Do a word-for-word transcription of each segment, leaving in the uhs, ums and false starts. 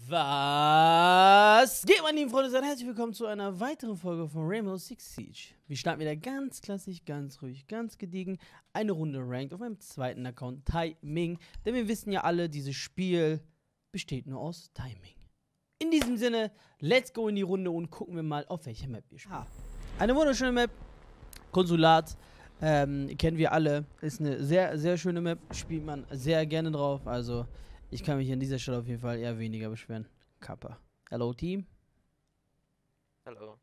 Was geht, meine lieben Freunde? Seid herzlich willkommen zu einer weiteren Folge von Rainbow Six Siege. Wir starten wieder ganz klassisch, ganz ruhig, ganz gediegen. Eine Runde Ranked auf meinem zweiten Account, Timing. Denn wir wissen ja alle, dieses Spiel besteht nur aus Timing. In diesem Sinne, let's go in die Runde und gucken wir mal, auf welcher Map wir spielen. Ah, eine wunderschöne Map, Konsulat. Ähm, kennen wir alle. Ist eine sehr, sehr schöne Map. Spielt man sehr gerne drauf. Also, ich kann mich an dieser Stelle auf jeden Fall eher weniger beschweren. Kappa. Hello, Team. Hallo.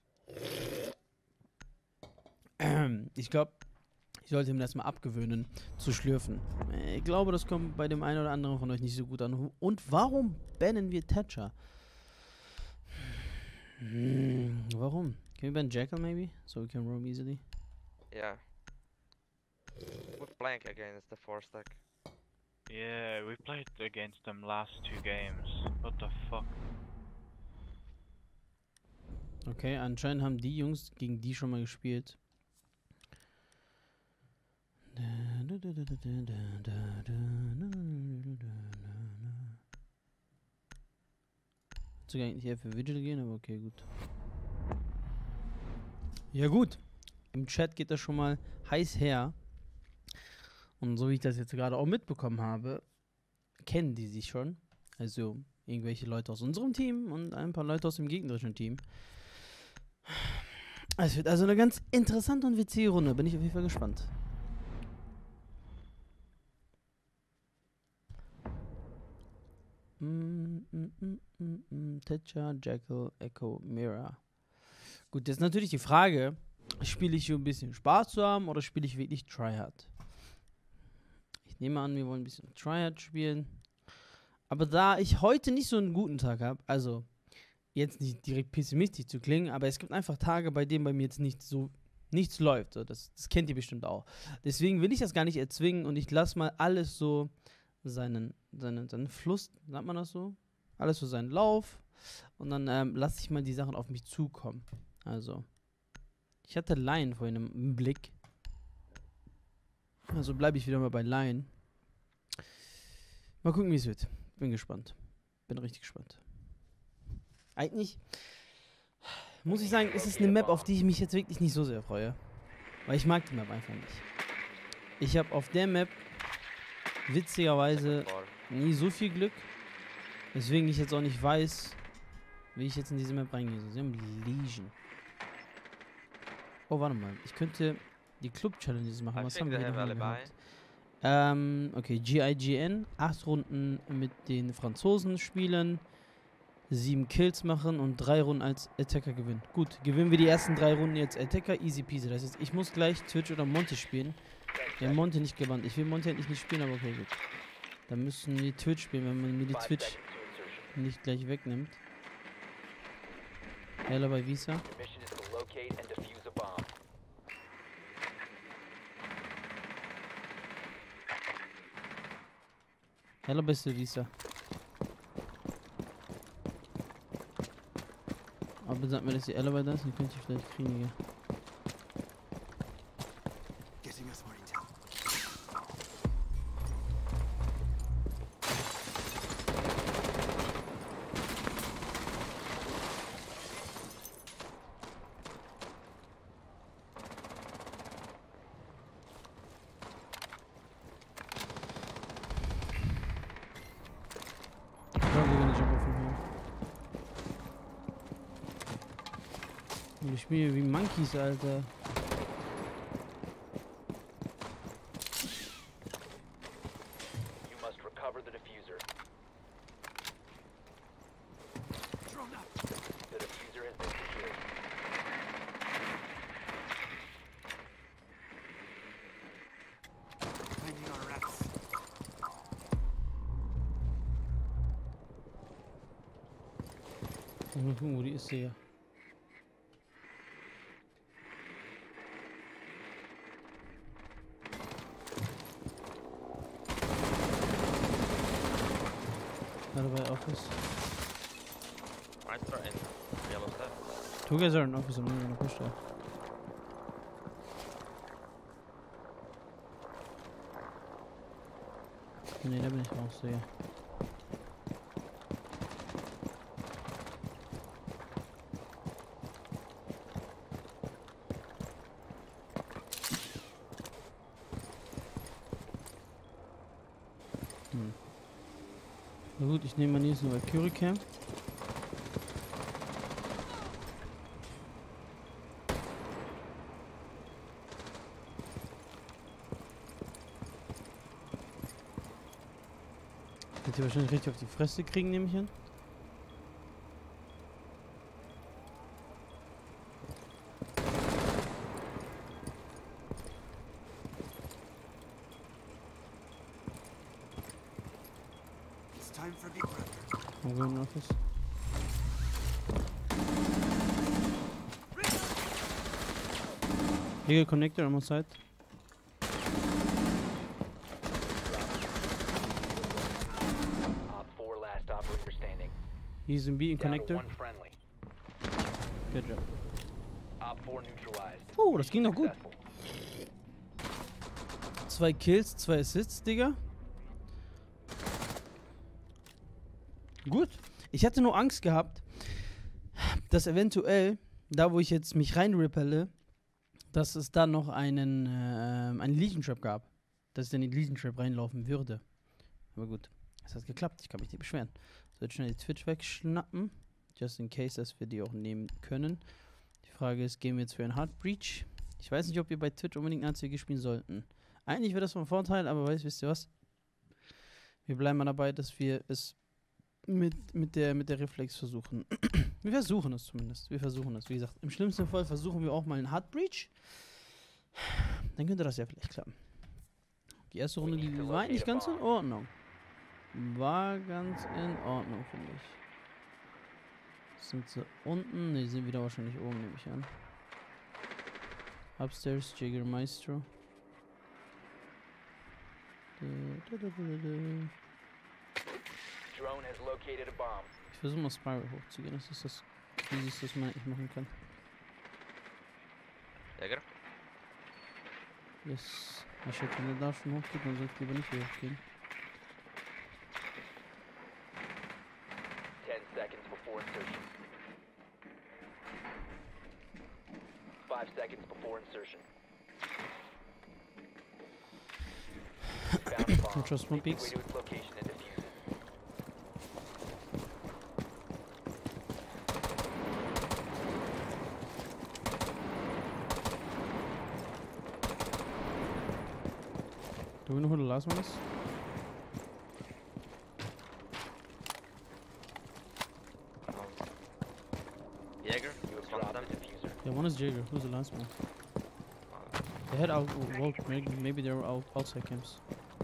Ich glaube, ich sollte mir das mal abgewöhnen, zu schlürfen. Ich glaube, das kommt bei dem einen oder anderen von euch nicht so gut an. Und warum bannen wir Thatcher? Hm, warum? Can we ban Jackal maybe? So we can roam easily? Yeah. We're playing against the four stack. Yeah, we played against them last two games. What the fuck? Okay, anscheinend haben die Jungs gegen die schon mal gespielt. Sogar eigentlich eher für Vigil gehen, aber okay, gut. Ja gut, im Chat geht das schon mal heiß her. Und so wie ich das jetzt gerade auch mitbekommen habe, kennen die sich schon. Also irgendwelche Leute aus unserem Team und ein paar Leute aus dem gegnerischen Team. Es wird also eine ganz interessante und witzige Runde. Bin ich auf jeden Fall gespannt. Mm, mm, mm, mm, mm. Thatcher, Jackal, Echo, Mira. Gut, jetzt natürlich die Frage, spiele ich hier ein bisschen Spaß zu haben oder spiele ich wirklich Tryhard? Ich nehme an, wir wollen ein bisschen Tryhard spielen. Aber da ich heute nicht so einen guten Tag habe, also jetzt nicht direkt pessimistisch zu klingen, aber es gibt einfach Tage, bei denen bei mir jetzt nicht so nichts läuft. So, das, das kennt ihr bestimmt auch. Deswegen will ich das gar nicht erzwingen und ich lasse mal alles so seinen, seinen, seinen Fluss, sagt man das so? Alles so seinen Lauf. Und dann ähm, lasse ich mal die Sachen auf mich zukommen. Also, ich hatte Lion vorhin im, im Blick. Also bleibe ich wieder mal bei Lion. Mal gucken, wie es wird. Bin gespannt. Bin richtig gespannt. Eigentlich muss ich sagen, ist es eine Map, auf die ich mich jetzt wirklich nicht so sehr freue. Weil ich mag die Map einfach nicht. Ich habe auf der Map witzigerweise nie so viel Glück. Deswegen ich jetzt auch nicht weiß, wie ich jetzt in diese Map reingehe. Sie haben Legion. Oh, warte mal. Ich könnte die Club-Challenges machen. Was haben wir hier noch gehabt? Ähm, okay, G I G N. Acht Runden mit den Franzosen spielen. Sieben Kills machen und drei Runden als Attacker gewinnen. Gut, gewinnen wir die ersten drei Runden jetzt Attacker, easy peasy. Das heißt, ich muss gleich Twitch oder Monty spielen. Wir haben Monty nicht gewandt. Ich will Monty eigentlich nicht spielen, aber okay, gut. Dann müssen wir Twitch spielen, wenn man mir die Twitch nicht gleich wegnimmt. Hello bei Visa. Hello beste Visa. Aber sag mir, dass die Alibi da ist, dann könnte ich vielleicht kriegen, ja. Ich spiele wie Monkeys, Alter. Mal gucken, wo die ist, ja. By office. Right, are in yellow stuff. Two guys are in office, I'm not gonna push that. Nee, da bin ich raus, Digga. gut, ich nehme mal hier so eine Valkyrie Cam. Wird hier wahrscheinlich richtig auf die Fresse kriegen, nehme ich an. I'm going office. Here, a connector, I'm on site. Op four last operator standing. He's in B in Down to connector. one friendly. Good job. Op four neutralized. Oh, das ging noch gut. Successful. Zwei Kills, zwei Assists, Digga. Gut. Ich hatte nur Angst gehabt, dass eventuell, da wo ich jetzt mich reinrepelle, dass es da noch einen, äh, einen Legion Trap gab. Dass ich dann in den Legion Trap reinlaufen würde. Aber gut, es hat geklappt. Ich kann mich nicht beschweren. So, jetzt schnell die Twitch wegschnappen. Just in case, dass wir die auch nehmen können. Die Frage ist, gehen wir jetzt für einen Hard Breach? Ich weiß nicht, ob wir bei Twitch unbedingt ein A C G spielen sollten. Eigentlich wäre das von Vorteil, aber weißt, wisst ihr was? Wir bleiben mal dabei, dass wir es mit, mit, der, mit der Reflex versuchen. Wir versuchen es zumindest. Wir versuchen es. Wie gesagt, im schlimmsten Fall versuchen wir auch mal einen Hard Breach. Dann könnte das ja vielleicht klappen. Die erste Runde, die war eigentlich ganz in Ordnung. War ganz in Ordnung, finde ich. Sind sie unten? Ne, die sind wieder wahrscheinlich oben, nehme ich an. Upstairs, Jägermeister. Drone has located a bomb. Ich versuche mal Spiral hochzugehen. Das ist das Easieste, was man eigentlich machen kann. Jäger? Yes. Ich hätte, wenn er da schon hochgeht, dann sollte ich lieber nicht hier hochgehen. Ten seconds before insertion. Five seconds before insertion. Found a bomb. Don't trust my Make your peeks. way to its location and defuse it. Do we know who the last one is? Jäger? You have One of dropped them. the diffuser. Yeah, one is Jaeger. Who's the last one? Uh, They had out. Well, maybe, maybe they were out, outside camps.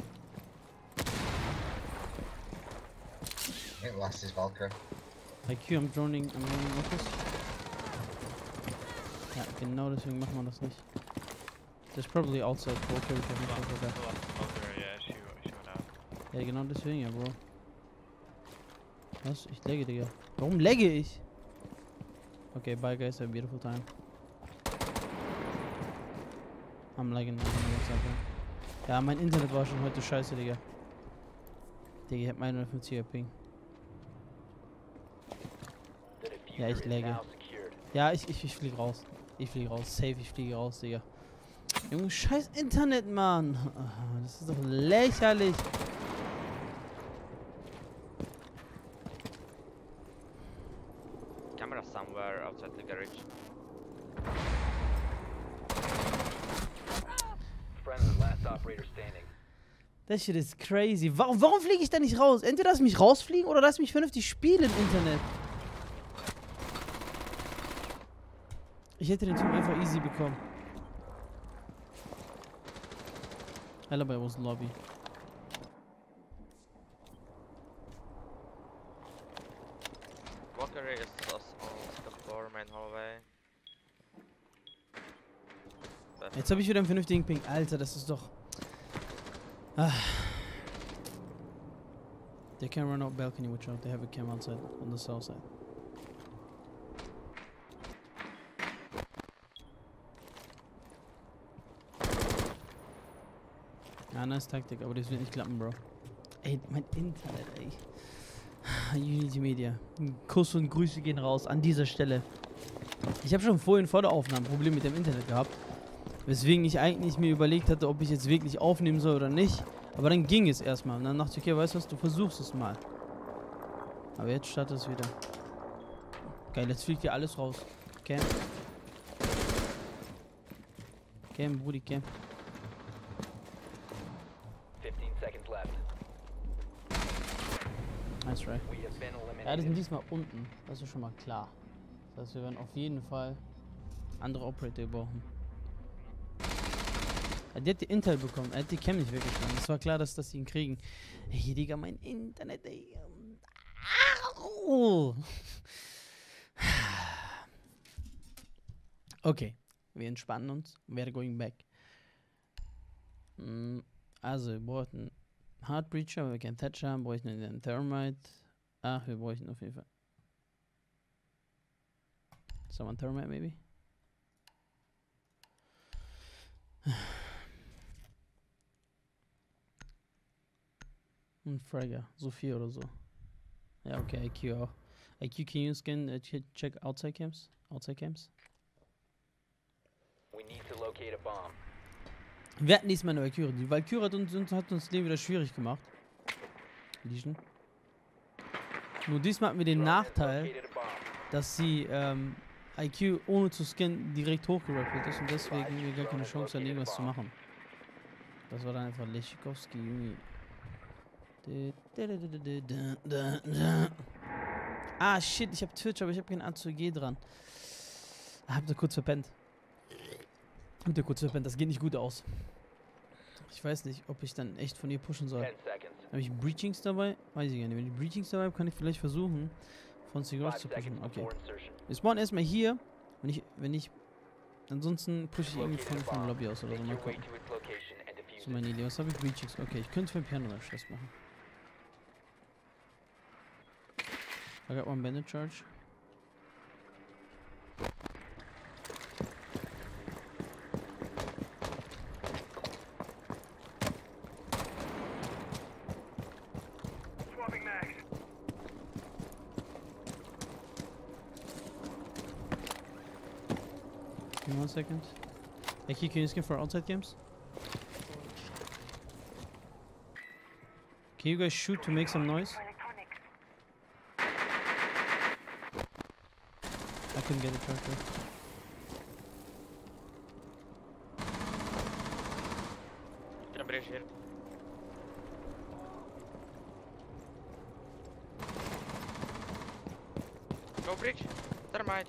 I think last is Valkyrie. I Q, I'm droning. I'm droning office. Ja, genau deswegen machen wir das nicht. There's probably outside Walker. We can Well, over there. well, Valkyrie, yeah, she, she went out. Ja, genau deswegen, ja, Bro. Was? Ich lagge, Digga. Warum lagge ich? Okay, bye guys, have a beautiful time. I'm lagging. I'm lagging. Ja, mein Internet war schon heute scheiße, Digga. Digga, ich hab meinen hundertfünfziger Ping. The diffuser Ja, ich is lagge. now secured. Ja, ich, ich, ich flieg raus. Ich flieg raus. Safe, ich fliege raus, Digga. Junge, scheiß Internet, Mann. Ah, das ist doch lächerlich. camera somewhere outside the garage. Friendly last operator standing. Das shit ist crazy. Warum, warum fliege ich da nicht raus? Entweder lass mich rausfliegen oder lass mich vernünftig spielen im Internet. Ich hätte den Typ einfach easy bekommen. Alibi was Lobby. Valkyrie is us on the floor, main hallway. Left. Jetzt habe ich wieder einen vernünftigen Ping. Alter, das ist doch... Ah. They can run out balcony, watch out. They have a cam outside, on the south side. Ja, nice Taktik, aber das wird nicht klappen, Bro. Ey, mein Internet, ey. Unity Media. Kuss und Grüße gehen raus an dieser Stelle. Ich habe schon vorhin vor der Aufnahme ein Problem mit dem Internet gehabt. Weswegen ich eigentlich mir überlegt hatte, ob ich jetzt wirklich aufnehmen soll oder nicht. Aber dann ging es erstmal. Und dann dachte ich, okay, weißt du was, du versuchst es mal. Aber jetzt startet es wieder. Geil, jetzt fliegt hier alles raus. Cam. Cam, Brudi, Cam. fifteen seconds left. Nice try. We have been Ja, die sind eliminated. diesmal unten. Das ist schon mal klar. Das heißt, wir werden auf jeden Fall andere Operator brauchen. Ja, die hat die Intel bekommen. Er hat die Cam nicht weggeschlagen. Es war klar, dass, dass sie ihn kriegen. Hey, Digga, mein Internet, ey. Au! Okay, wir entspannen uns. We're going back. Mm, Also, wir brauchten Hard Breacher, aber wir keinen Thatcher haben. Wir bräuchten einen Thermite. Ach, wir bräuchten auf jeden Fall. Someone Thermite, maybe? Ein Fragger, so viel oder so. Ja, okay, I Q auch. I Q, can you scan, uh, ch- check outside camps? Outside camps? We need to locate a bomb. Wir hatten diesmal eine Valkyrie. Die Valkyrie hat uns, uns, hat uns das Leben wieder schwierig gemacht. Legion. Nur diesmal hatten wir den Drone has Nachteil, located a bomb. dass sie ähm, I Q ohne zu scannen direkt hochgerappelt ist und deswegen haben wir gar keine Chance hatten, irgendwas zu machen. Das war dann einfach Lechikowski, Junge. Ah, shit, ich hab Twitch, aber ich hab kein A zwei G dran. Ah, habt ihr kurz verpennt. Habt ihr kurz verpennt, das geht nicht gut aus. Ich weiß nicht, ob ich dann echt von ihr pushen soll. ten seconds. Habe ich Breachings dabei? Weiß ich gar nicht. Wenn ich Breachings dabei habe, kann ich vielleicht versuchen, von Cigars Five zu pushen. seconds Okay. before insertion. Wir spawnen erstmal hier. Wenn ich, wenn ich, ansonsten pushe ich irgendwie von, von der Lobby aus oder so. Make Mal your way gucken. to its location and defuse So it. meine Idee. Was habe ich? Breachings. Okay, ich könnte für Piano oder Stress machen. I got one bandit charge. Give me one second. Hey, Key, can you scan for outside games? Can you guys shoot to make some noise? I couldn't get a tractor. Can bridge here. Go bridge. Thermite.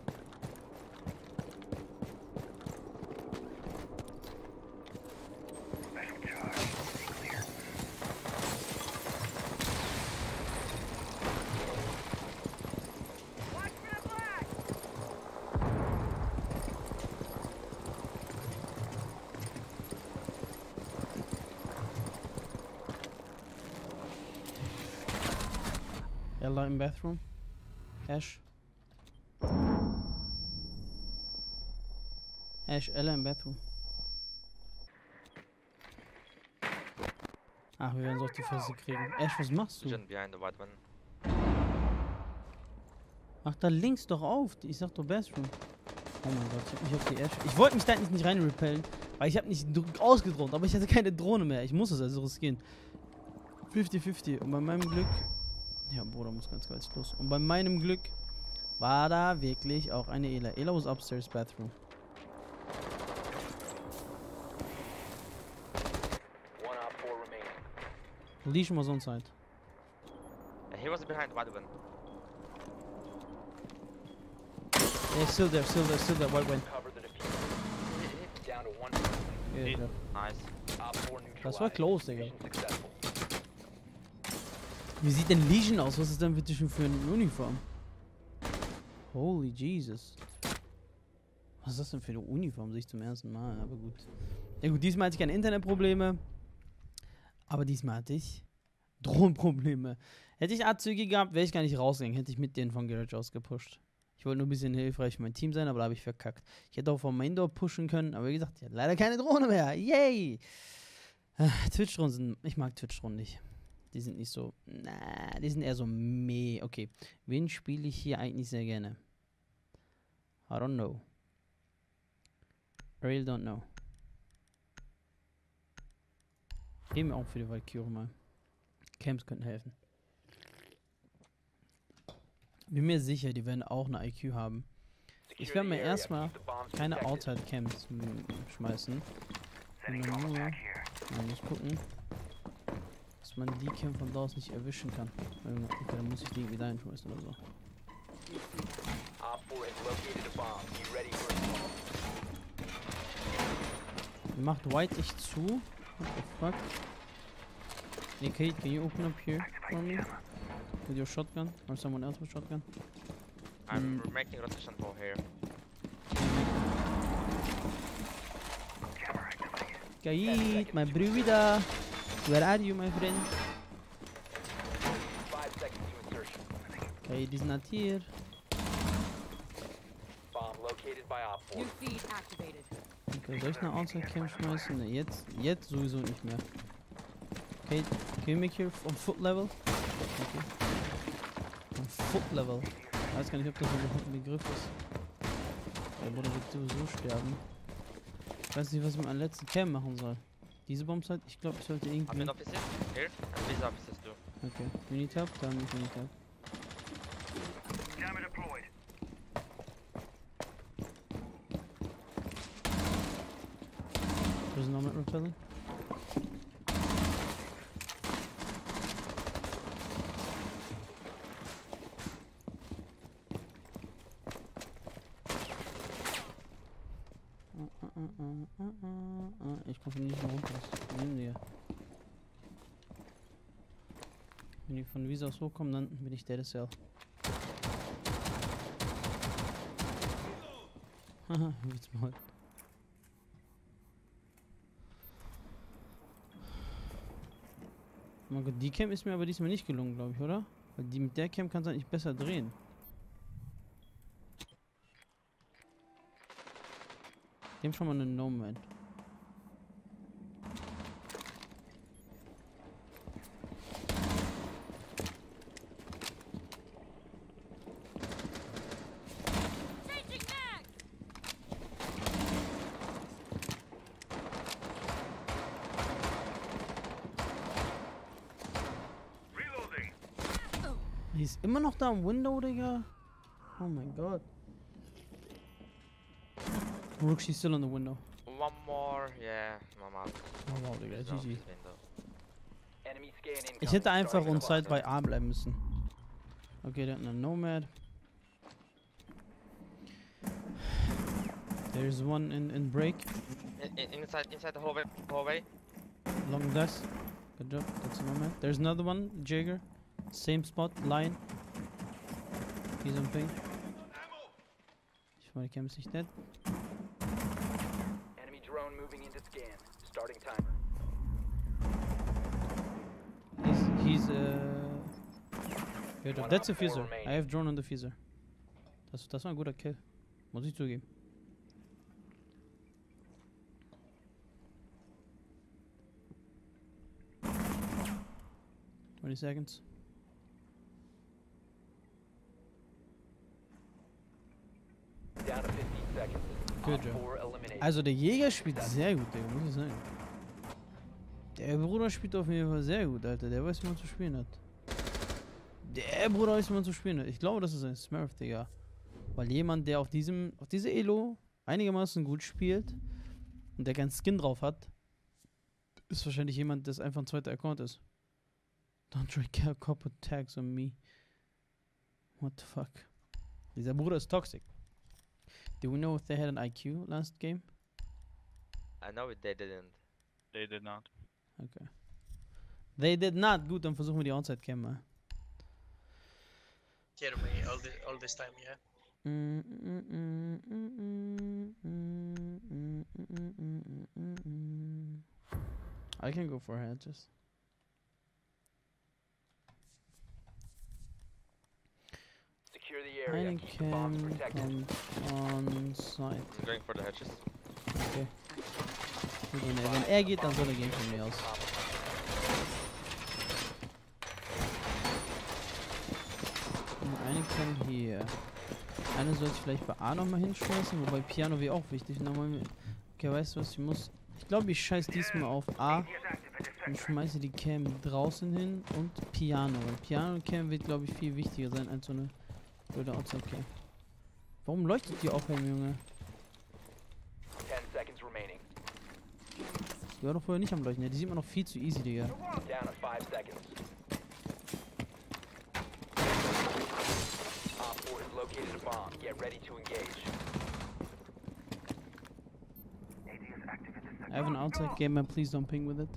Ella im Bathroom. Ash. Ash, Ella im Bathroom. Ach, wir werden so auf die Fresse kriegen. Ash, was machst du? Vision behind the white one. Mach da links doch auf. Ich sag doch Bathroom. Oh mein Gott, ich hab mich auf die Ash. Ich wollte mich da nicht rein repellen, weil ich habe nicht dr- ausgedroht, aber ich hatte keine Drohne mehr. Ich muss es also riskieren. fünfzig fünfzig. Und bei meinem Glück. Ja, Bruder muss ganz ganz los. Und bei meinem Glück war da wirklich auch eine Ela. Ela was upstairs bathroom. One op four remaining. Leash was on side. Uh, he was behind the white one. Yeah, still there, still there, still there. White one. Cover the diffuser. Down to one. Yeah, Lead. yeah. Nice. Op four neutralized. Das war close, Digga. Mission successful. Wie sieht denn Legion aus? Was ist denn bitte schon für eine Uniform? Holy Jesus. Was ist das denn für eine Uniform? Sehe ich zum ersten Mal, aber gut. Ja gut, diesmal hatte ich keine Internetprobleme. Aber diesmal hatte ich Drohnenprobleme. Hätte ich A Z G gehabt, wäre ich gar nicht rausgegangen. Hätte ich mit denen von Garage ausgepusht. Ich wollte nur ein bisschen hilfreich für mein Team sein, aber da habe ich verkackt. Ich hätte auch vom Maindoor pushen können, aber wie gesagt, ich hatte leider keine Drohne mehr. Yay! Äh, Twitch-Drohnen sind... Ich mag Twitch-Drohnen nicht. Die sind nicht so... Na, die sind eher so meh. Okay, wen spiele ich hier eigentlich sehr gerne? I don't know. I really don't know. Gehen wir auch für die Valkyrie mal. Camps könnten helfen. Bin mir sicher, die werden auch eine I Q haben. Ich Secure werde the mir area. erstmal Keep the bombs keine protected. Outside-Cams m- schmeißen. Sondern nur, man muss gucken, dass man die Cam von draußen nicht erwischen kann. Ähm, Okay, dann muss ich die irgendwie da hinschmeißen oder so. Op four has located a bomb. Be ready for assault. Macht White Licht zu. What the fuck? Hey Kate, can you open up here for me? With your shotgun? Or someone else with shotgun? I'm Mm. making rotation for here. Kate, my bruder! Where are you, my friend? Five seconds to insertion. Kate is not here. Bomb located by Op four. New feed activated. Okay, soll ich eine Outside-Cam schmeißen? Ne, jetzt, jetzt sowieso nicht mehr. Kate, can you make here on foot level? Okay. On foot level. Ich weiß gar nicht, ob das überhaupt ein Begriff ist. Der Bruder wird sowieso sterben. Ich weiß nicht, was ich mit meiner letzten Cam machen soll. Diese Bombsite? Ich glaube, ich sollte irgendwie... Admin offices here, and these offices too. Okay, we need help? Dann we need help. There's no net repelling. Uh, uh, uh, uh, uh, uh. Ich komme nicht mehr runter. Was nehmen die? Wenn die von Visa aus hochkommen, dann bin ich Dead Cell. Haha, wird's mal. Mein Gott, die Cam ist mir aber diesmal nicht gelungen, glaube ich, oder? Weil die mit der Cam kannst du eigentlich besser drehen. Die haben schon mal einen Nomad. Changing mag. Die ist immer noch da im Window, Digga. Oh mein Gott. Rook, she's still on the window. One more, yeah, Mama. Oh wow, Digga, He's G off G. his window. Enemy scan incoming. Ich hätte einfach Starting on the Side clock. bei A bleiben müssen. Okay, der hat einen Nomad. There's one in, in break. In, in, inside, inside the hallway, hallway. Long glass. Good job. That's a Nomad. There's another one, Jaeger. Same spot, line. He's on ping. Ich meine, die Cam ist nicht dead. Enemy drone moving into scan. Starting timer. He's, he's uh... Good job. One That's a op four Fuser. remaining. I have drone on the Fuser. Das, das war ein guter Kill. Muss ich zugeben. twenty seconds. Down to fifteen seconds. Good Op job. four eliminated. Also der Jäger spielt sehr gut, Digga, muss ich sagen. Der Bruder spielt auf jeden Fall sehr gut, Alter. Der weiß, wie man zu spielen hat. Der Bruder weiß, wie man zu spielen hat. Ich glaube, das ist ein Smurf, Digga. Weil jemand, der auf diesem, auf diese Elo einigermaßen gut spielt und der keinen Skin drauf hat, ist wahrscheinlich jemand, das einfach ein zweiter Account ist. Don't try to copy tags on me. What the fuck? Dieser Bruder ist toxic. Do we know if they had an I Q last game? I know it, they didn't. They did not. Okay. They did not. Gut, dann versuchen wir die Onside Cam mal. Hear me all, the, all this time, yeah? I can go for hedges. Secure the area. Eine Keep the bombs Cam protected. kommt on site. I'm going for the hatches. Okay. Gut, wenn er, wenn er geht, dann soll er gehen von mir aus. Und eine Cam hier. Eine sollte ich vielleicht bei A nochmal hinschmeißen, wobei Piano wäre auch wichtig. Nochmal, okay, weißt du was, ich muss... Ich glaube, ich scheiß diesmal auf A und schmeiße die Cam draußen hin und Piano. Weil Piano und Cam wird, glaube ich, viel wichtiger sein als so eine Würde outside okay. Warum leuchtet die aufhängen, Junge? Ten seconds remaining. Die war doch vorher nicht am Leuchten. Ja, die sieht man noch viel zu easy, Digga. Down to five seconds. Op four has located a bomb. Get ready to engage. I have an outside game, man. Please don't ping with it.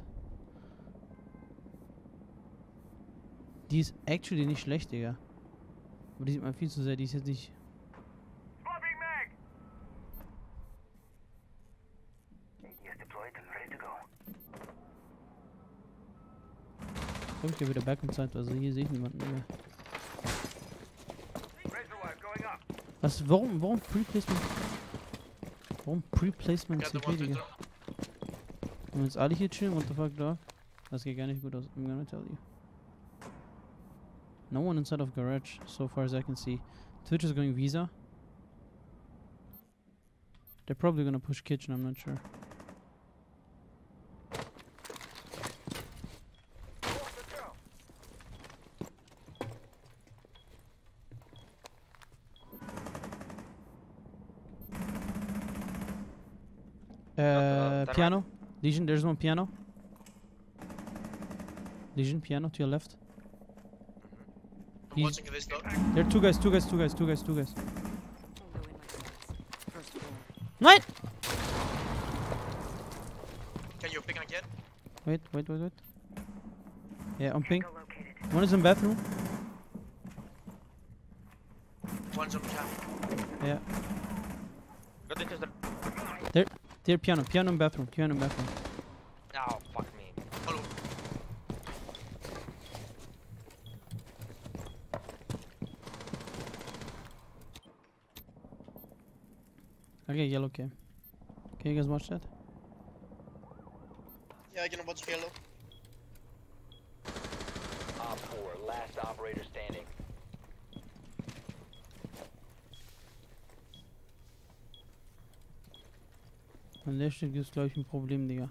Die ist actually nicht schlecht, Digga. Aber die sieht man viel zu sehr. Die ist jetzt nicht... Kommt hier wieder back in Zeit, also hier sehe ich niemanden mehr. Was, warum, warum Pre-Placement? Warum Pre-Placement Got the C P, one to Digga? drop. Und jetzt alle hier chillen, what the fuck, dog? Das geht gar nicht gut aus, I'm gonna tell you. No one inside of garage, so far as I can see. Twitch is going Visa. They're probably gonna push kitchen, I'm not sure. Uh, uh, piano. Legion, there's one piano. Legion, piano to your left. I'm He's- watching this door. There are two guys, two guys, two guys, two guys, two guys. I'll go in my class. First floor. Nein! Can you ping again? Wait, wait, wait, wait. Yeah, on ping. One is in bathroom. One's on camp. Yeah. Got into the. There, piano, piano in bathroom, piano in bathroom. Oh, fuck me. Follow. Okay, yellow cam. Can you guys watch that? Yeah, I can watch yellow. Op four, last operator standing. An der Stelle gibt es, glaube ich, ein Problem, Digga.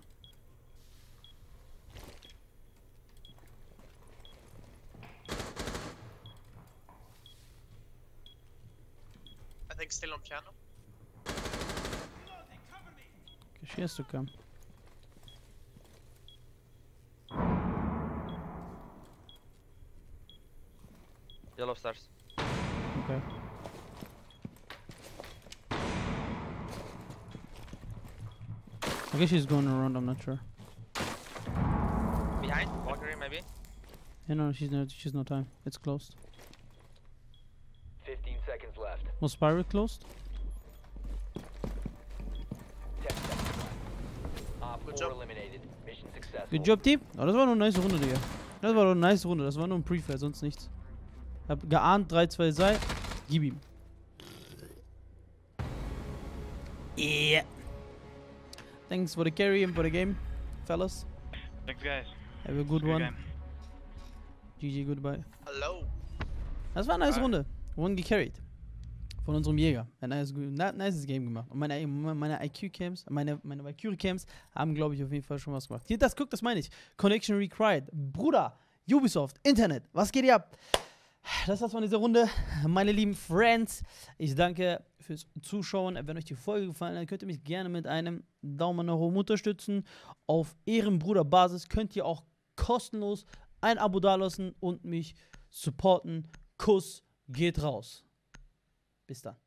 I think still on piano. Okay, she has to come. Yellow stairs. Okay. I guess she's going around, I'm not sure. Behind? Valkyrie, maybe? Yeah, no, she's not, she's no time. It's closed. Fifteen seconds left. Was Spiral closed? Ten seconds left. Op Good four job. eliminated. Mission successful. Good job, Team. Oh, das war nur eine nice Runde, Digga. Das war nur eine nice Runde. Das war nur ein Pre-Fire, sonst nichts. Hab geahnt, drei, zwei, sei. Gib ihm. Yeah. Thanks for the carry and for the game, fellas. Thanks, guys. Have a good Good one. game. G G, goodbye. Hello. Das war eine nice Bye. Runde. Wurden gecarried. Von unserem Jäger. Ein nice, nice Game gemacht. Und meine, meine I Q-Cams, meine, meine Valkyrie-Cams haben, glaube ich, auf jeden Fall schon was gemacht. Hier, das, guck, das meine ich. Connection required. Bruder, Ubisoft, Internet, was geht hier ab? Das war's von dieser Runde. Meine lieben Friends, ich danke fürs Zuschauen. Wenn euch die Folge gefallen hat, könnt ihr mich gerne mit einem Daumen nach oben unterstützen. Auf Ehrenbruder-Basis könnt ihr auch kostenlos ein Abo dalassen und mich supporten. Kuss geht raus. Bis dann.